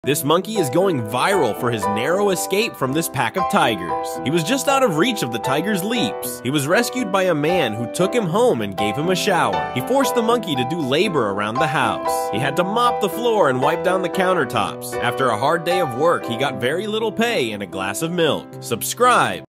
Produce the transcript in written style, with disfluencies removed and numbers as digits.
This monkey is going viral for his narrow escape from this pack of tigers. He was just out of reach of the tiger's leaps. He was rescued by a man who took him home and gave him a shower. He forced the monkey to do labor around the house. He had to mop the floor and wipe down the countertops. After a hard day of work, he got very little pay and a glass of milk. Subscribe!